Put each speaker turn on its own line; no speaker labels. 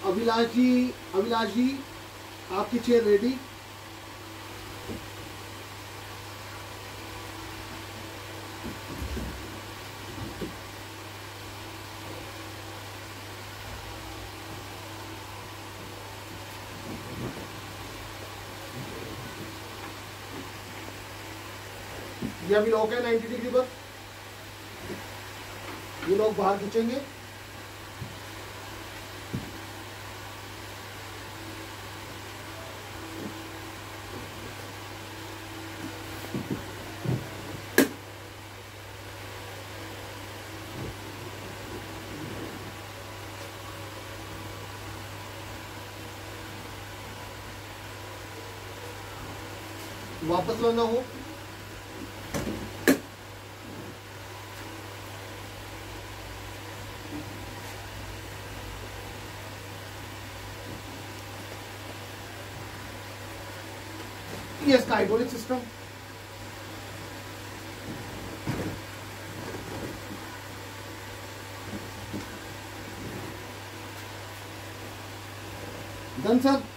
अभिलाष जी आपकी chair ready. ये अभी लॉक है 90 डिग्री पर, ये लोग बाहर खींचेंगे। वापस लाना हो, ये इसका हाइड्रोलिक सिस्टम। Done sir.